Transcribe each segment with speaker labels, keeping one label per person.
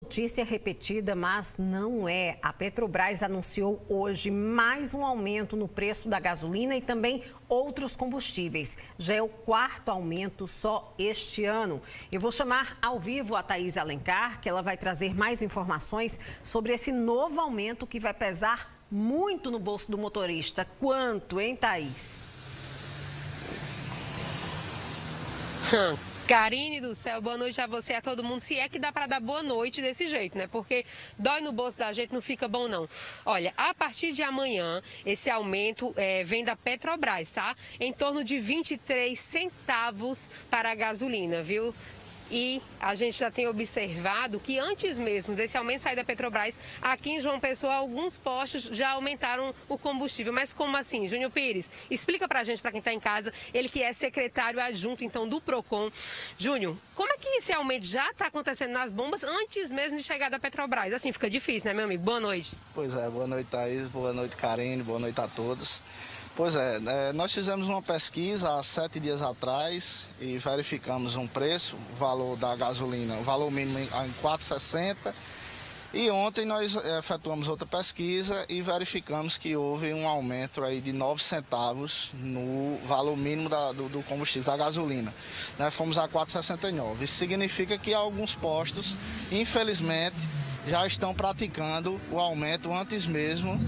Speaker 1: Notícia repetida, mas não é. A Petrobras anunciou hoje mais um aumento no preço da gasolina e também outros combustíveis. Já é o quarto aumento só este ano. Eu vou chamar ao vivo a Thaís Alencar, que ela vai trazer mais informações sobre esse novo aumento que vai pesar muito no bolso do motorista. Quanto, hein, Thaís?
Speaker 2: Karine do céu, boa noite a você e a todo mundo. Se é que dá para dar boa noite desse jeito, né? Porque dói no bolso da gente, não fica bom, não. Olha, a partir de amanhã, esse aumento vem da Petrobras, tá? Em torno de 23 centavos para a gasolina, viu? E a gente já tem observado que antes mesmo desse aumento sair da Petrobras, aqui em João Pessoa, alguns postos já aumentaram o combustível. Mas como assim? Júnior Pires, explica pra gente, pra quem tá em casa, ele que é secretário adjunto, então, do Procon. Júnior, como é que esse aumento já tá acontecendo nas bombas antes mesmo de chegar da Petrobras? Assim, fica difícil, né, meu amigo? Boa noite.
Speaker 3: Pois é, boa noite, Thaís, boa noite, Karine, boa noite a todos. Pois é, nós fizemos uma pesquisa há 7 dias atrás e verificamos um preço, o valor da gasolina, o valor mínimo em R$ 4,60. E ontem nós efetuamos outra pesquisa e verificamos que houve um aumento aí de 9 centavos no valor mínimo do combustível, da gasolina. Fomos a R$ 4,69. Isso significa que alguns postos, infelizmente, já estão praticando o aumento antes mesmo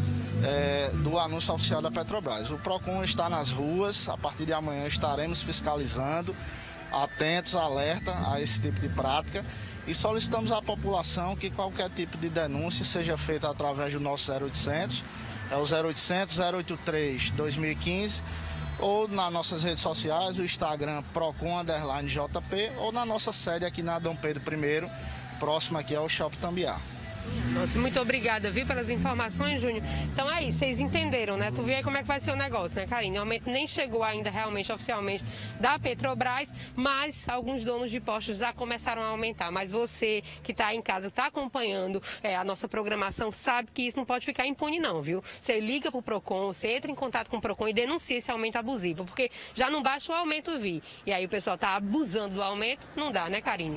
Speaker 3: do anúncio oficial da Petrobras. O Procon está nas ruas, a partir de amanhã estaremos fiscalizando, atentos, alerta a esse tipo de prática e solicitamos à população que qualquer tipo de denúncia seja feita através do nosso 0800, é o 0800 083 2015, ou nas nossas redes sociais, o Instagram Procon_JP, ou na nossa sede aqui na Dom Pedro I, próximo aqui ao Shopping Tambiá.
Speaker 2: Nossa, muito obrigada, viu, pelas informações, Júnior. Então aí, vocês entenderam, né? Tu viu aí como é que vai ser o negócio, né, Karine? O aumento nem chegou ainda realmente, oficialmente, da Petrobras, mas alguns donos de postos já começaram a aumentar. Mas você que está em casa, está acompanhando a nossa programação, sabe que isso não pode ficar impune não, viu? Você liga para o Procon, você entra em contato com o Procon e denuncia esse aumento abusivo, porque já não basta o aumento vir. E aí o pessoal está abusando do aumento, não dá, né, Karine?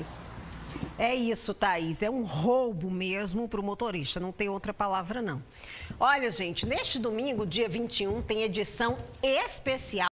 Speaker 1: É isso, Thaís. É um roubo mesmo para o motorista. Não tem outra palavra, não. Olha, gente, neste domingo, dia 21, tem edição especial